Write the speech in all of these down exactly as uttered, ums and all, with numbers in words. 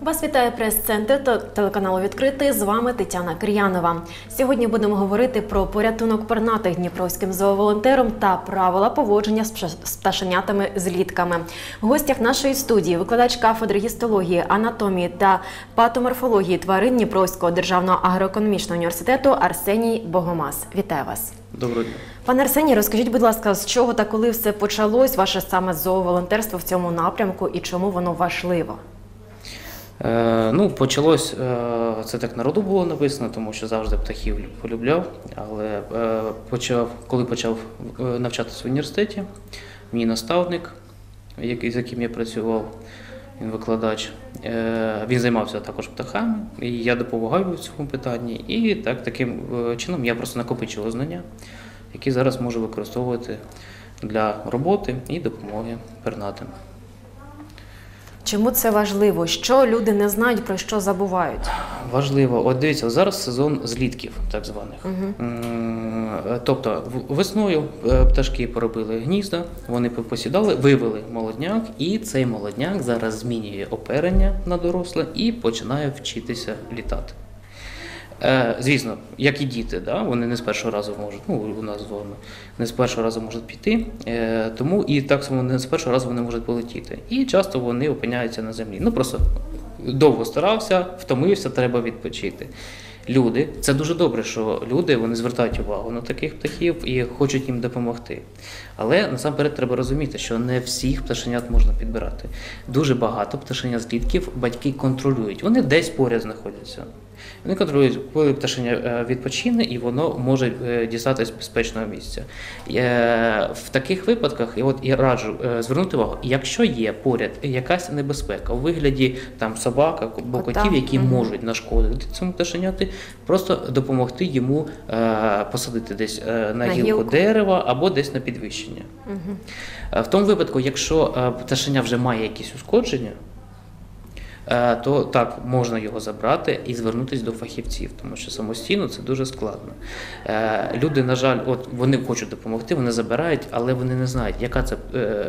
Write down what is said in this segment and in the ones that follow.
Вас вітає прес-центр телеканалу «Відкритий». З вами Тетяна Кир'янова. Сьогодні будемо говорити про порятунок пернатих дніпровським зооволонтером та правила поводження з пташенятами-злітками. В гостях нашої студії викладач кафедри гістології, анатомії та патоморфології тварин Дніпровського державного агроекономічного університету Арсеній Богомаз. Вітаю вас. Доброго дня. Пане Арсеній, розкажіть, будь ласка, з чого та коли все почалось, ваше саме зооволонтерство в цьому напрямку і чому воно важливо? Е, ну, почалось, е, це так на роду було написано, тому що завжди птахів полюбляв, але е, почав, коли почав навчатися в університеті, мій наставник, який, з яким я працював, він викладач, е, він займався також птахами, і я допомагав в цьому питанні, і так, таким чином я просто накопичував знання, які зараз можу використовувати для роботи і допомоги пернатим. Чому це важливо? Що люди не знають, про що забувають? Важливо. От дивіться, зараз сезон злітків, так званих. Угу. Тобто весною пташки поробили гнізда, вони посідали, вивели молодняк, і цей молодняк зараз змінює оперення на доросле і починає вчитися літати. Звісно, як і діти, да? Вони не з першого разу можуть, ну у нас з вами, не з першого разу можуть піти, тому і так само не з першого разу вони можуть полетіти. І часто вони опиняються на землі. Ну просто довго старався, втомився, треба відпочити. Люди, це дуже добре, що люди, вони звертають увагу на таких птахів і хочуть їм допомогти. Але насамперед треба розуміти, що не всіх пташенят можна підбирати. Дуже багато пташенят-злітків батьки контролюють, вони десь поряд знаходяться. Вони контролюють, коли пташеня відпочине, і воно може дістатися з безпечного місця. В таких випадках і от я раджу звернути увагу, якщо є поряд якась небезпека у вигляді там собак або котів, які угу. можуть нашкодити цьому пташеняти, просто допомогти йому посадити десь на, на гілку, гілку дерева або десь на підвищення. Угу. В тому випадку, якщо пташеня вже має якісь ушкодження, то так, можна його забрати і звернутися до фахівців, тому що самостійно це дуже складно. Люди, на жаль, от вони хочуть допомогти, вони забирають, але вони не знають, яка це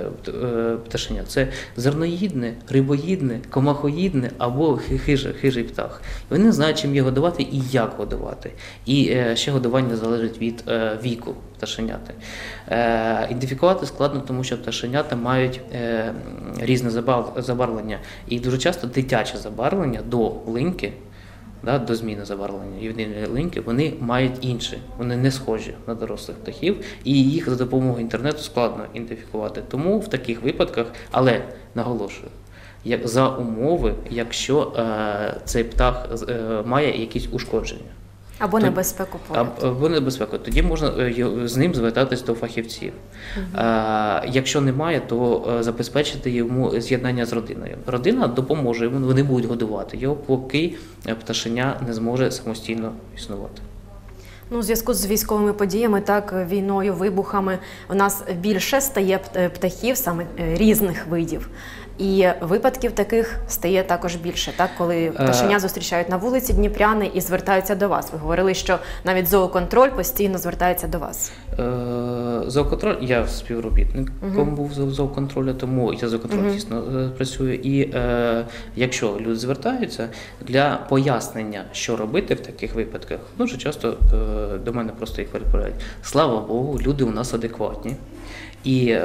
пташеня. Це зерноїдне, рибоїдне, комахоїдне або хижий, хижий птах. Вони не знають, чим його годувати і як годувати. І ще годування залежить від віку пташеняти. Ідентифікувати складно, тому що пташенята мають різне забарвлення. І дуже часто дитяче забарвлення до линьки, да, до зміни забарвлення ювенільної линьки, вони мають інші, вони не схожі на дорослих птахів, і їх за допомогою інтернету складно ідентифікувати. Тому в таких випадках, але наголошую, як за умови, якщо е, цей птах е, має якісь ушкодження. Або небезпеку поряд. Або небезпеку. Тоді можна з ним звертатись до фахівців. Угу. А, якщо немає, то забезпечити йому з'єднання з родиною. Родина допоможе йому, вони будуть годувати його, поки пташеня не зможе самостійно існувати. Ну, у зв'язку з військовими подіями, так, війною, вибухами, у нас більше стає птахів саме різних видів. І випадків таких стає також більше, так, коли пташеня зустрічають на вулиці дніпряни і звертаються до вас. Ви говорили, що навіть зооконтроль постійно звертається до вас. Зооконтроль, я співробітником uh-huh. був зооконтролю, тому я зооконтроль uh-huh. дійсно працюю. І е, якщо люди звертаються для пояснення, що робити в таких випадках, дуже часто е, до мене просто їх переправляють. Слава Богу, люди у нас адекватні. І е,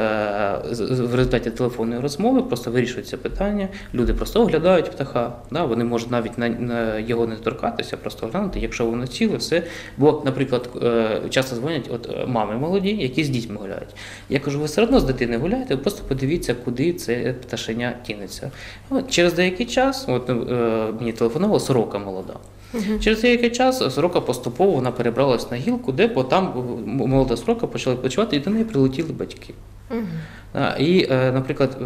в результаті телефонної розмови просто вирішується питання, люди просто оглядають птаха, да, вони можуть навіть на, на його не торкатися, просто оглянути, якщо воно ціле, все. Бо, наприклад, е, часто дзвонять от мами молоді, які з дітьми гуляють. Я кажу, ви все одно з дитини гуляєте, просто подивіться, куди це пташеня тінеться. От, через деякий час, от, е, мені телефонувала сорока молода. Угу. Через деякий час сорока поступово вона перебралась на гілку, де бо там молода сорока почала відпочивати, і до неї прилетіли батьки. Угу. І, наприклад,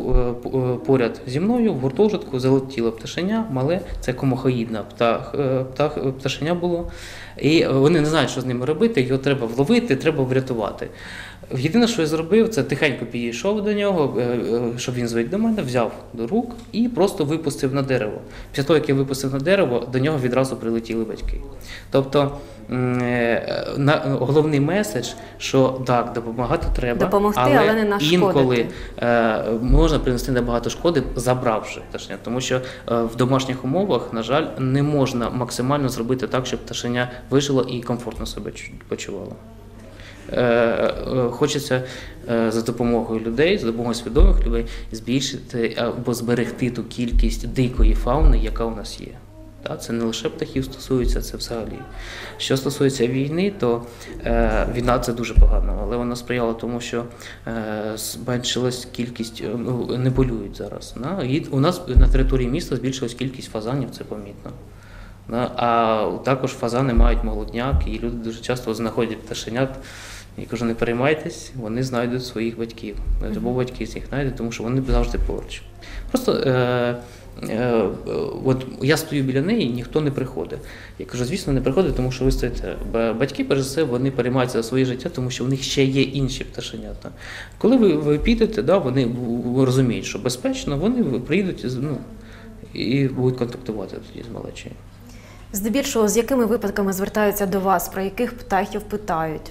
поряд зі мною в гуртожитку залетіло пташеня, мале, це комахоїдне птах, птах, пташеня було. І вони не знають, що з ними робити, його треба вловити, треба врятувати. Єдине, що я зробив, це тихенько підійшов до нього, е, е, щоб він звик до мене, взяв до рук і просто випустив на дерево. Після того, як я випустив на дерево, до нього відразу прилетіли батьки. Тобто м, е, на, головний меседж, що так, допомагати треба, Допомогти, але не нашкодити. інколи е, можна принести набагато шкоди, забравши пташеня. Тому що е, в домашніх умовах, на жаль, не можна максимально зробити так, щоб пташеня вижило і комфортно себе чу- почувало. Е, е, Хочеться е, за допомогою людей, за допомогою свідомих людей збільшити або зберегти ту кількість дикої фауни, яка у нас є. Та, це не лише птахів стосується, це взагалі. Що стосується війни, то е, війна це дуже погано, але вона сприяла тому, що е, зменшилась кількість, е, ну, не полюють зараз. Да? І у нас на території міста збільшилась кількість фазанів, це помітно. Да? А також фазани мають молодняк, і люди дуже часто знаходять пташенят. Я кажу, не переймайтесь, вони знайдуть своїх батьків. Або батьки з них знайдуть, тому що вони завжди поруч. Просто е, е, от я стою біля неї, і ніхто не приходить. Я кажу, звісно, не приходить, тому що ви стоїте. Батьки, перш за все, вони переймаються за своє життя, тому що в них ще є інші пташенята. Коли ви, ви підете, да, вони розуміють, що безпечно, вони прийдуть, ну, і будуть контактувати тоді з малечею. Здебільшого, з якими випадками звертаються до вас, про яких птахів питають?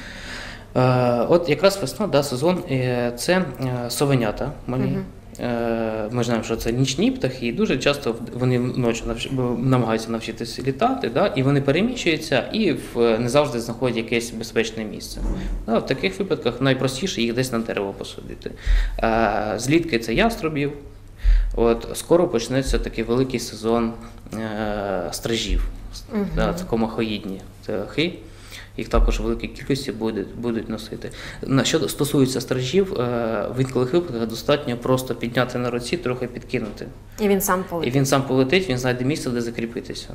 Е, От якраз весна, да, сезон, е, це е, совенята малі. Мгм. Е, Ми знаємо, що це нічні птахи, і дуже часто в- вони вночі навч- намагаються навчитися літати, да, і вони переміщуються і в, не завжди знаходять якесь безпечне місце. Да, в таких випадках найпростіше їх десь на дерево посадити. Е, Злітки це яструбів. От скоро почнеться такий великий сезон е, стражів, Мгм. да, це комахоїдні птахи. Їх також в великій кількості будуть, будуть носити. На що стосується стражів, е, в інколих випадках достатньо просто підняти на руці, трохи підкинути. І він сам І полетить. він сам полетить, він знайде місце, де закріпитися.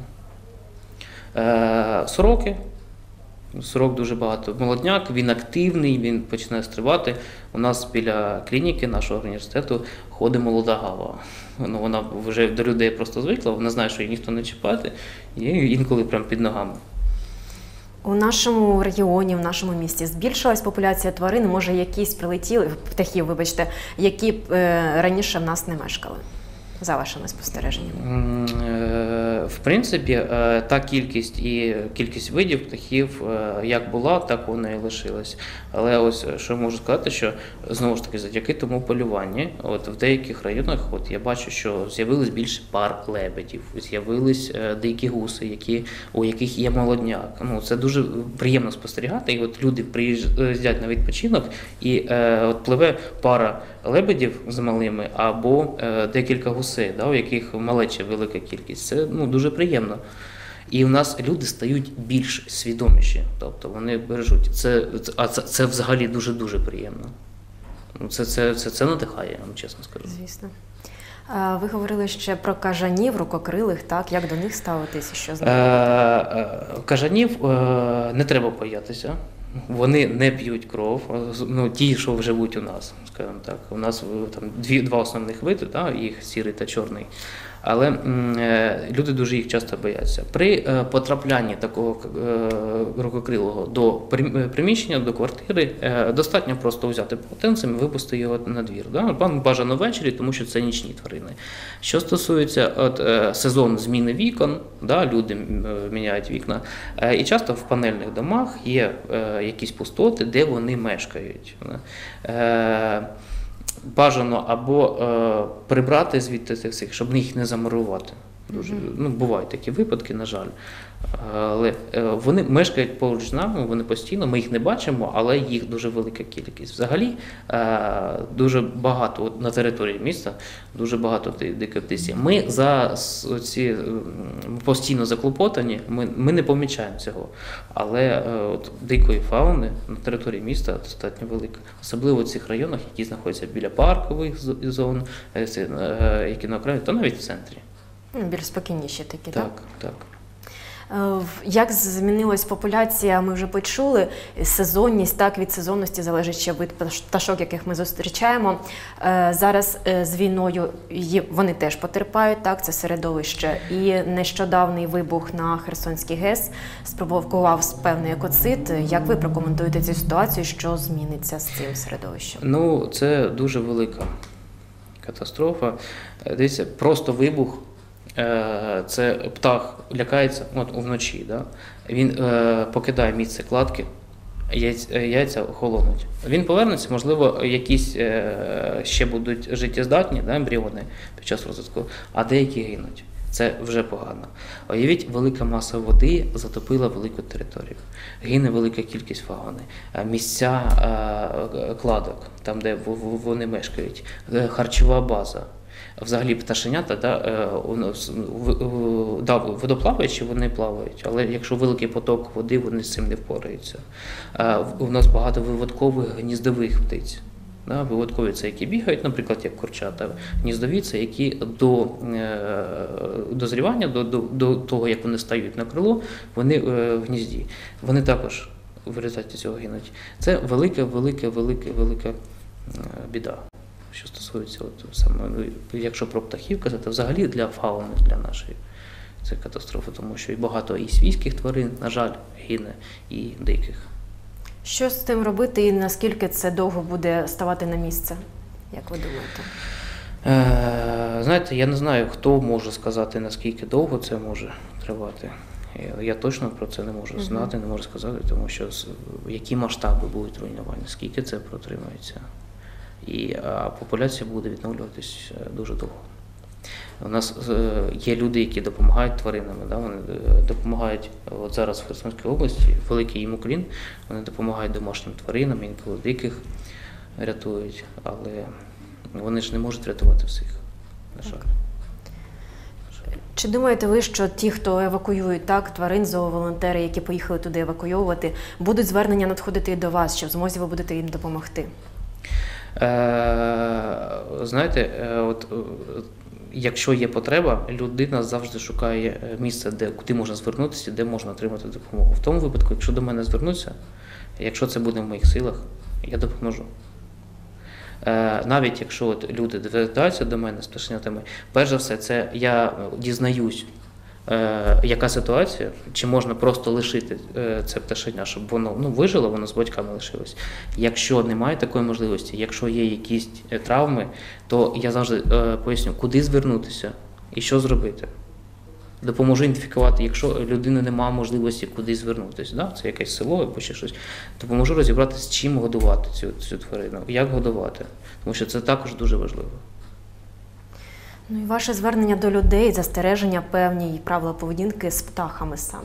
Е, Сороки. Сорок дуже багато. Молодняк, він активний, він починає стрибати. У нас біля клініки нашого університету ходить молода гава. Ну, вона вже до людей просто звикла, вона знає, що її ніхто не чіпати, і інколи прямо під ногами. У нашому регіоні, в нашому місті збільшилась популяція тварин, може якісь прилетіли, птахів, вибачте, які б е, раніше в нас не мешкали, за вашими спостереженнями? М, е, В принципі, е, та кількість і кількість видів птахів е, як була, так вона і лишилась. Але ось е, що можу сказати, що знову ж таки завдяки тому полюванню, от в деяких районах, от я бачу, що з'явилось більше пар лебедів, з'явились е, дикі гуси, які у яких є молодняк. Ну це дуже приємно спостерігати. І от люди приїздять на відпочинок, і е, от пливе пара лебедів з малими або е, декілька гусей, да, у яких малеча велика кількість. Це ну, дуже приємно. І в нас люди стають більш свідоміші, тобто вони бережуть. Це, а це, це взагалі дуже-дуже приємно. Ну, Це, це, це, це надихає, я вам чесно скажу. Звісно. А, ви говорили ще про кажанів, рукокрилих, так? Як до них ставитись і що з Е, ними? е, Кажанів е, не треба боятися. Вони не п'ють кров, ну ті, що живуть у нас, скажімо так. У нас е, там дві два основних види, да, їх сірий та чорний. Але м, е, люди дуже їх часто бояться. При е, потраплянні такого е, рукокрилого до прим- приміщення, до квартири, е, достатньо просто взяти полотенцем і випустити його на двір. Да? Бажано ввечері, тому що це нічні тварини. Що стосується от, е, сезон зміни вікон, да, люди м, е, міняють вікна, е, і часто в панельних домах є е, якісь пустоти, де вони мешкають. Е, Бажано або е, прибрати звідти цих всіх, щоб їх не замурувати. Дуже, ну, бувають такі випадки, на жаль. Але е, вони мешкають поруч з нами, вони постійно, ми їх не бачимо, але їх дуже велика кількість. Взагалі е, дуже багато от на території міста, дуже багато дикої птиці. Ми за ці е, постійно заклопотані, ми, ми не помічаємо цього. Але е, от дикої фауни на території міста достатньо велика. Особливо в цих районах, які знаходяться біля паркових зон, е, е, які на окраїні, то навіть в центрі. Ну, більш спокійніші такі, так? Так, так. В- Як змінилась популяція, ми вже почули. Сезонність, так, від сезонності залежить ще вид пташ- пташок, яких ми зустрічаємо. Е, Зараз е, з війною є- вони теж потерпають, так, це середовище. І нещодавний вибух на Херсонській ГЕС спровокував певний екоцид. Як ви прокоментуєте цю ситуацію, що зміниться з цим середовищем? Ну, це дуже велика катастрофа. Е, Дивіться, просто вибух. Е, Це птах лякається от, вночі. Да? Він е, покидає місце кладки, яйця, яйця холонуть. Він повернеться, можливо, якісь е, ще будуть життєздатні, да, ембріони під час розвитку, а деякі гинуть. Це вже погано. Уявіть, велика маса води затопила велику територію. Гине велика кількість фауни. Е, Місця е, кладок, там, де в- в- вони мешкають, е, харчова база. Взагалі пташенята, да, е, у нас, в- в- да, водоплаваючі вони плавають, але якщо великий поток води, вони з цим не впораються. Е, в- У нас багато виводкових гніздових птиць. Да, виводкові це які бігають, наприклад, як курчата. Гніздові це які до е, дозрівання, до, до, до того, як вони стають на крило, вони е, в гнізді. Вони також в результаті цього гинуть. Це велика, велика, велика, велика е, біда. Що стосується, от, саме, ну, якщо про птахів казати, взагалі для фауни, для нашої це катастрофа, тому що і багато і свійських тварин, на жаль, гине, і диких. Що з цим робити і наскільки це довго буде ставати на місце? Як ви думаєте? Е, знаєте, я не знаю, хто може сказати, наскільки довго це може тривати. Я- Я точно про це не можу знати, не можу сказати, тому що з- які масштаби будуть руйнування, скільки це протримається. І а, популяція буде відновлюватись е, дуже довго. У нас е, є люди, які допомагають тваринами. Да? Вони е, допомагають от зараз в Херсонській області, великий їм уклін, вони допомагають домашнім тваринам, інколи диких рятують, але вони ж не можуть рятувати всіх, на жаль. Чи думаєте ви, що ті, хто евакуюють так, тварин, зооволонтери, які поїхали туди евакуйовувати, будуть звернення надходити і до вас, чи в змозі ви будете їм допомогти? Е, знаєте, е, от, е, якщо є потреба, людина завжди шукає місце, де, куди можна звернутися, де можна отримати допомогу. В тому випадку, якщо до мене звернуться, якщо це буде в моїх силах, я допоможу. Е, навіть якщо от люди звертаються до мене з пташенятами, перш за все, це я дізнаюсь, е, яка ситуація, чи можна просто лишити е, це пташеня, щоб воно ну, вижило, воно з батьками лишилось. Якщо немає такої можливості, якщо є якісь е, травми, то я завжди е, поясню, куди звернутися і що зробити. Допоможу ідентифікувати, якщо людина не має можливості куди звернутися, да? Це якесь село або ще щось, допоможу розібратися, чим годувати цю, цю тварину, як годувати, тому що це також дуже важливо. Ну і ваше звернення до людей, застереження певні і правила поведінки з птахами саме.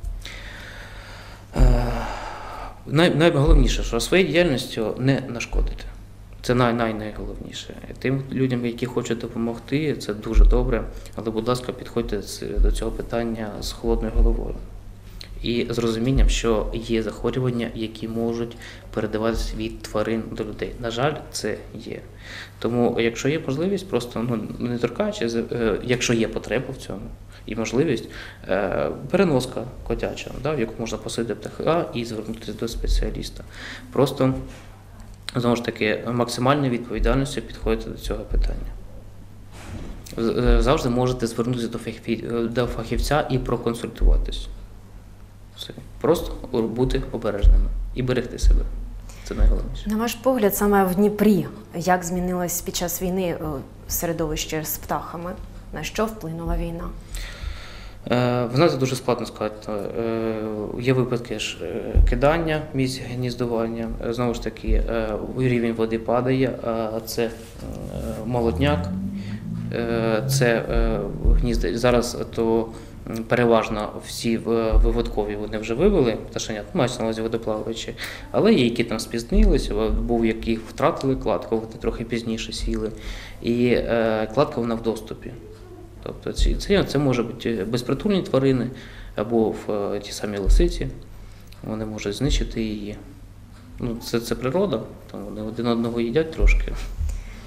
Е, най, найголовніше, що своєю діяльністю не нашкодити. Це най, най, найголовніше. Тим людям, які хочуть допомогти, це дуже добре, але, будь ласка, підходьте до цього питання з холодною головою. І з розумінням, що є захворювання, які можуть передаватися від тварин до людей. На жаль, це є. Тому, якщо є можливість, просто ну, не торкаючись, е, якщо є потреба в цьому і можливість, е, переноска котяча, да, в яку можна посадити птаха і звернутися до спеціаліста. Просто, знову ж таки, максимальною відповідальністю підходити до цього питання. З- Завжди можете звернутися до фахів- до фахівця і проконсультуватись. Все. Просто бути обережними і берегти себе. Це найголовніше. На ваш погляд, саме в Дніпрі, як змінилось під час війни е, середовище з птахами? На що вплинула війна? Е, Ви знаєте, дуже складно сказати. Е, Є випадки ж е, кидання місць гніздування. Е, Знову ж таки, е, рівень води падає, а це е, молодняк, е, це е, гнізда. Зараз то м, переважно всі в- виводкові вони вже вивели пташенят, мають на увазі водоплаваючі, але є, які там спізнилися, був, які втратили кладку, вони трохи пізніше сіли. І е, кладка вона в доступі. Тобто ці- це, це може бути безпритульні тварини або в е, ті самі лисиці, вони можуть знищити її. Ну, це, це природа, тому вони один одного їдять трошки.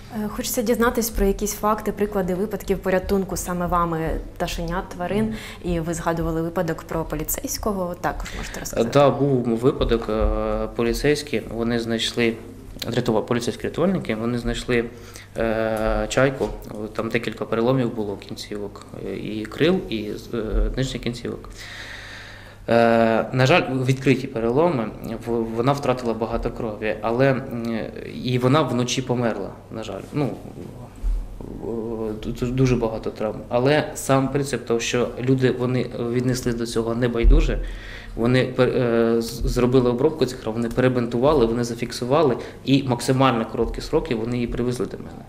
Е, Хочеться дізнатись про якісь факти, приклади випадків порятунку саме вами пташенят, тварин. І ви згадували випадок про поліцейського. Також можете розказати. Так, був випадок, е, поліцейські, вони знайшли, рятува, поліцейські рятувальники, вони знайшли е, чайку, там декілька переломів було кінцівок, і крил, і е, нижніх кінцівок. Е, на жаль, відкриті переломи, в- вона втратила багато крові, але е, і вона вночі померла, на жаль. Ну, е, тут дуже багато травм. Але сам принцип того, що люди вони віднесли до цього небайдуже, вони пер- е, з- зробили обробку цих ран, вони перебинтували, вони зафіксували, і максимально короткі сроки вони її привезли до мене.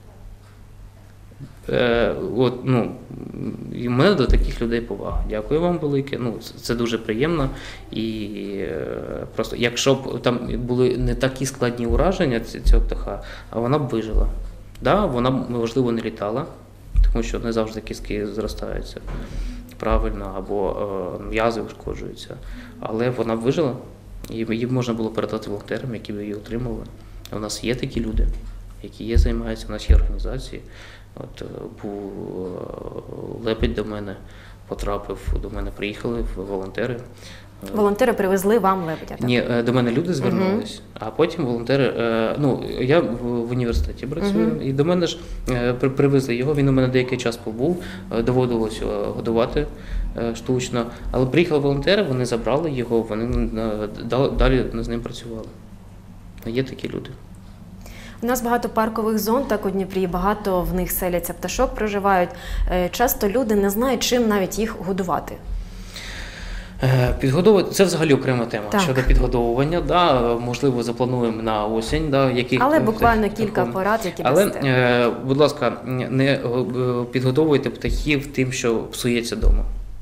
Е, от, ну, і в мене до таких людей повага. Дякую вам велике. Ну, це- це дуже приємно. І е, просто, якщо б там були не такі складні ураження ці- цього птаха, а вона б вижила. Да, вона б, можливо, не літала, тому що не завжди кістки зростаються правильно, або е, м'язи ушкоджуються. Але вона б вижила, і її б можна було передати волонтерам, які б її отримали. У нас є такі люди, які є, займаються, у нас є організації. От е, був е, лебедь до мене, потрапив, до мене приїхали волонтери. Е, Волонтери привезли вам лебедя. так? Ні, е, до мене люди звернулись, а потім волонтери, е, ну, я в в університеті працюю, Мгм. і до мене ж е, при- привезли його, він у мене деякий час побув, е, доводилось е, годувати е, штучно, але приїхали волонтери, вони забрали його, вони е, дали- далі з ним працювали. Є такі люди. У нас багато паркових зон, так у Дніпрі, багато в них селяться пташок, проживають. Е, Часто люди не знають, чим навіть їх годувати. Е, Підгодовувати це взагалі окрема тема. Так. Щодо підгодовування, да, можливо, заплануємо на осінь, да, яких Але ну, буквально таких- кілька такого. порад, які Але, дасте. е, будь ласка, не е, підгодовуйте птахів тим, що псується вдома.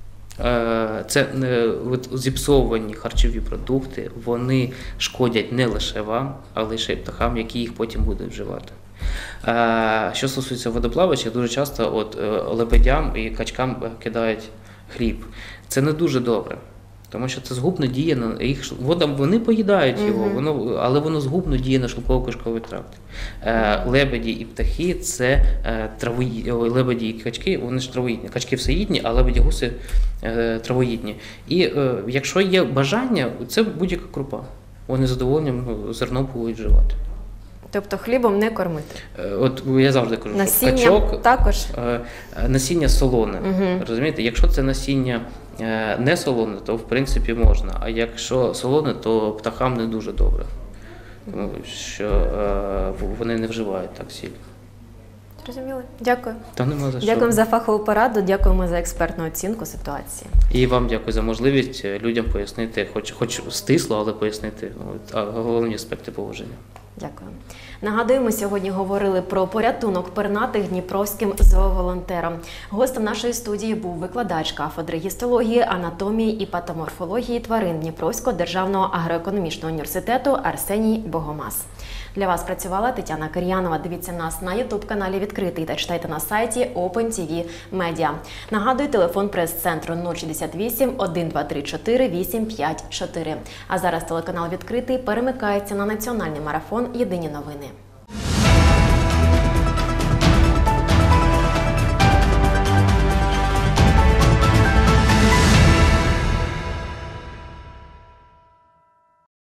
Е, Це е, от зіпсовані харчові продукти, вони шкодять не лише вам, а лише й птахам, які їх потім будуть вживати. Е, Що стосується водоплаваючих, дуже часто от, е, лебедям і качкам кидають хліб. Це не дуже добре. Тому що це згубно діє на їх ш- вода, вони поїдають його, Мгм. воно, але воно згубно діє на шлунково-кишковий тракт. Е, лебеді і птахи це е, травої, ой, лебеді і качки, вони ж травоїдні. Качки всеїдні, а лебеді гуси е, травоїдні. І е, якщо є бажання, це будь-яка крупа. Вони з задоволенням ну, зерно будуть вживати. Тобто хлібом не кормити. Е, От я завжди кажу, що Насіння качок, також. Е, насіння солоне. Мгм. Розумієте, якщо це насіння е, не солоне, то в принципі можна. А якщо солоне, то птахам не дуже добре. Тому що е, в- вони не вживають так сіль. Зрозуміли? Дякую. Та нема за що. Дякуємо за фахову пораду, дякуємо за експертну оцінку ситуації. І вам дякую за можливість людям пояснити, хоч, хоч стисло, але пояснити от, а, головні аспекти поводження. Дякую. Нагадуємо, сьогодні говорили про порятунок пернатих дніпровським зооволонтером. Гостем нашої студії був викладач кафедри гістології, анатомії і патоморфології тварин Дніпровського державного агроекономічного університету Арсеній Богомаз. Для вас працювала Тетяна Кир'янова. Дивіться нас на ютуб-каналі «Відкритий» та читайте на сайті Open ті ві Media. Нагадую, телефон прес-центру нуль шістдесят вісім, один два три чотири, вісім п'ять чотири. А зараз телеканал «Відкритий» перемикається на національний марафон «Єдині новини».